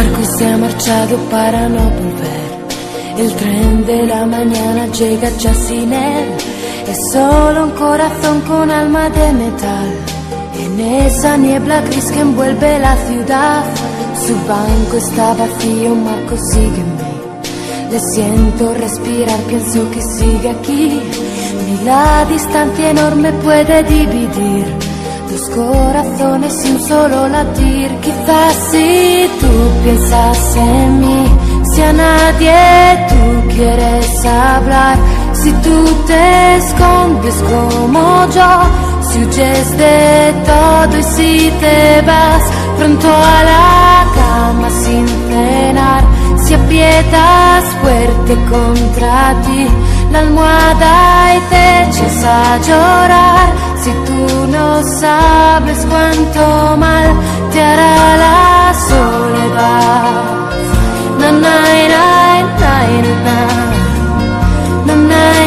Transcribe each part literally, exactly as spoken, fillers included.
barco se ha marchado para no volver. El tren de la mañana llega ya sin él. Es solo un corazón con alma de metal. En esa niebla gris que envuelve la ciudad, su banco está vacío, Marco, sígueme. Le siento respirar, pienso que sigue aquí. Ni la distancia enorme puede dividir dos corazones sin solo latir. Quizás si tú piensas en mí, si a nadie tú quieres hablar, si tú te escondes como yo, si huyes de todo y si te vas pronto a la cama sin cenar, si aprietas fuerte contra ti la almohada y te echas a llorar, si tú no sabes cuánto mal te hará la soledad. Na na na na na na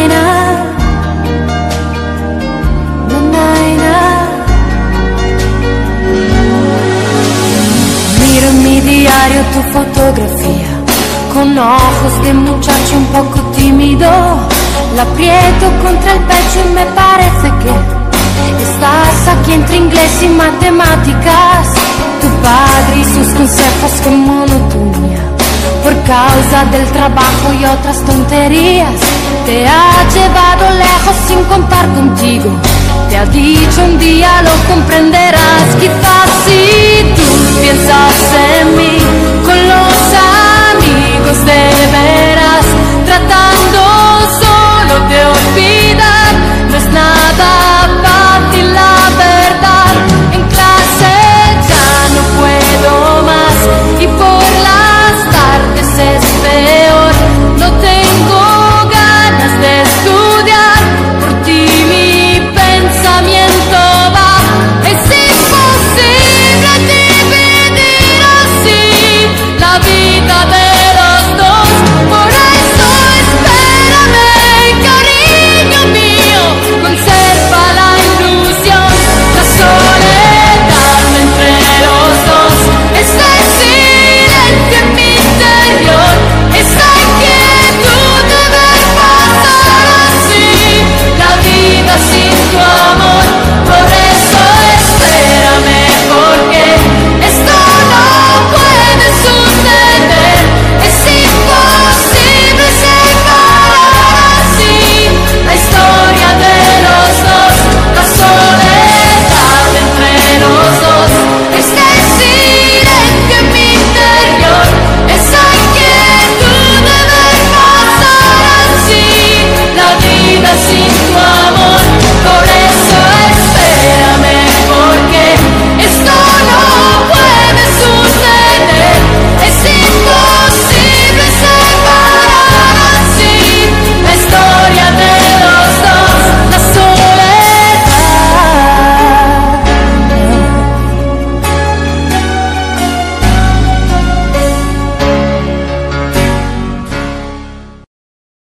na na. Miro en mi diario tu fotografía, con ojos de muchacho un poco tímido. La aprieto contra el pecho y me parece que estás aquí entre inglés y matemáticas. Tu padre y sus consejos, qué monotonía. Por causa del trabajo y otras tonterías, te ha llevado lejos sin contar contigo. Te ha dicho un día lo comprenderás. Quizás si tú piensas